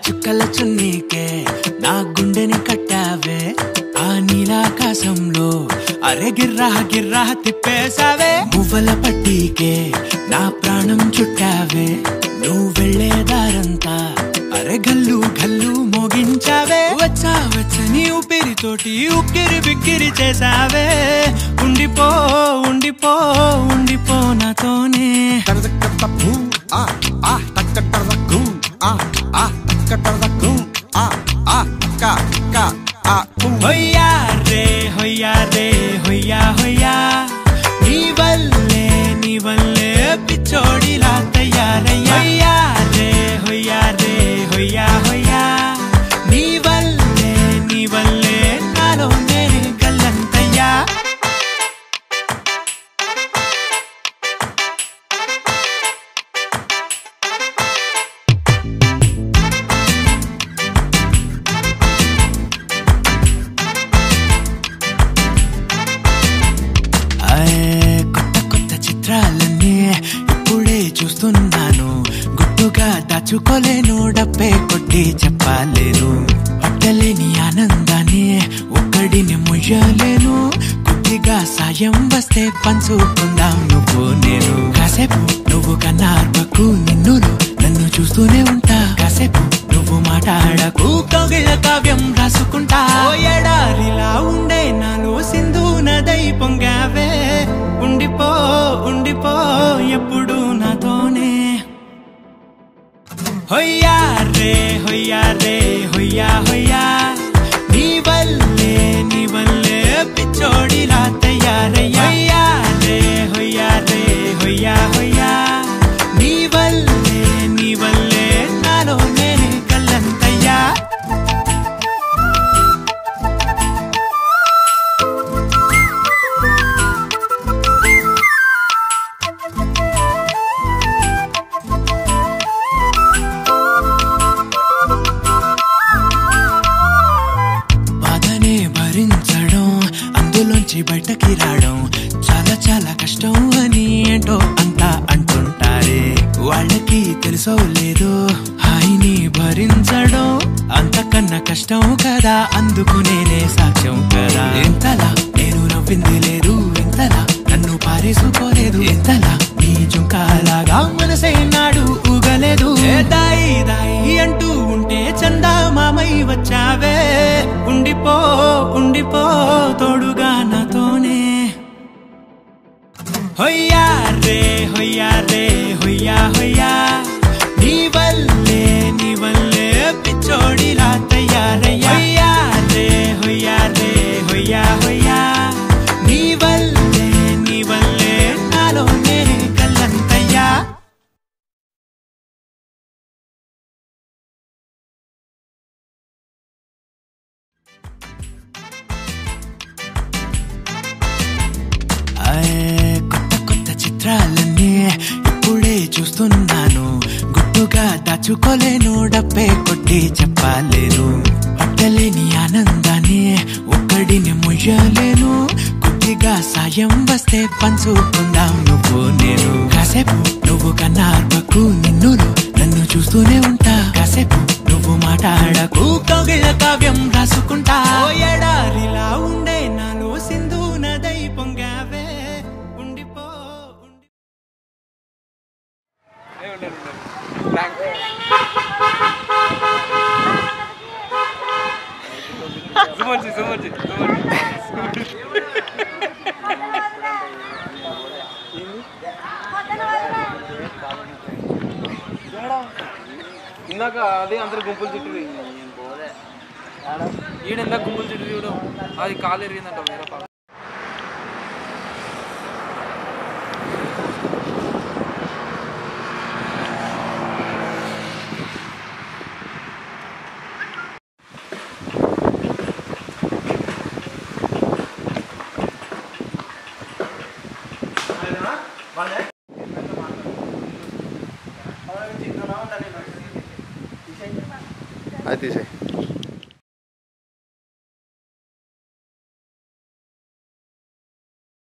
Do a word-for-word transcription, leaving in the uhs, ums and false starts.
చుక్కల చున్నీకే నా గుండెని కట్టావే ఆ నీలాకాశంలో అరే గిర్రా గిర్రా తిప్పేసావే మువ్వల పట్టీకే నా ప్రాణం చుట్టావే నువ్వు వెళ్లే దారంతా అరే గల్లు గల్లు మోగించావే వచ్చా వచ్చని ఊపిరితోటి ఉక్కిరి బిక్కిరి చేసావే ఉండిపో ఉండిపో ఉండిపో నాతోనే హొయ్యా రే హొయ్యా రే హొయ్యా హొయ్యా నీ వల్లే నీ వల్లే పిచ్చోడిలా తయారయ్యా హొయ్యా రే హొయ్యా రే హొయ్యా హొయ్యా నీ వల్లే నీ వల్లే నాలో నేనే గల్లంతయ్యా కొత్త కొత్త చిత్రాలన్నీ ఇప్పుడే చూస్తున్నాను గుట్టుగా దాచుకోలేను డబ్బే కొట్టి చెప్పలేను పట్టలేని ఆనందాన్ని ఒక్కడిని ముయ్యలేను కొద్దిగా సాయం వస్తే పంచుకుందాం నువ్వు నేను కాసేపు నువ్వు కన్నార్పకు నిన్నులు నన్ను చూస్తూనే ఉంటా కాసేపు నువ్వు మాట్లాడకు కవిల కావ్యం రాసుకుంటా ఎడారిలా ఉండే నాలో సింధు నదై పొంగావే ఉండిపో ఉండిపో ఎప్పుడు నాతోనే హొయ్యా రే హొయ్యా రే హొయ్యా హొయ్యా నీ వల్లే నీ వల్లే పిచ్చోడిలా తయారయ్యా హొయ్యా రే హొయ్యా రే హొయ్యా హొయ్యా నీ వల్లే నీ వల్లే నాలో నేనే కల్లంతయ్యా భరించడం అందులోంచి బయటకి రావడం చాలా చాలా కష్టం అని ఏంటో అంతా అంటుంటారే వాళ్ళకి తెలుసో లేదో హాయిని భరించడం అంతకన్నా కష్టం కదా అందుకు నేనే సాక్ష్యం కదా ఎంతలా నేను నవ్వింది లేదు ఎంతలా నన్ను పారేసుకోలేదు ఎంతలా నీ జుంకాలాగా మనసే నాడు ఊగలేదు దాయి దాయి అంటూ ఉంటే చందా మామై వచ్చావే ఉండిపో ఉండిపో తోడుగా నాతోనే హొయ్యా రే హొయ్యా రే హొయ్యా హొయ్యా నీ వల్లే నీ వల్లే పిచ్చోడిలా తయారయ్యా హొయ్యా రే హొయ్యా రే హొయ్యా హొయ్యా నీ వల్లే నీ వల్లే నాలో నేనే కల్లంతయ్యా కొత్త కొత్త చిత్రాలన్నీ ఇప్పుడే చూస్తున్నాను గుట్టుగా దాచుకోలేను డబ్బే కొట్టి చెప్పలేను పట్టలేని ఆనందాన్ని ఒక్కడిని ముయ్యలేను కొద్దిగా సాయం వస్తే పంచుకుందాం నువ్వు నేను కాసేపు నువ్వు కన్నార్పకు నిన్నులు నన్ను చూస్తూనే ఉంటా కాసేపు నువ్వు మాట్లాడకు కవిల కావ్యం రాసుకుంటా ఎడారిలా ఉండే నాలో సింధు నదై పొంగావే ఉండిపో సుమర్జీ సుమర్జీ ఇందాక అదే అందరు గుంపులు చుట్టూ ఈడెందా గుంపులు చుట్టూ చూడడం అది కాలు ఎరిగిందంట వేరే పాలు అది తీసేయి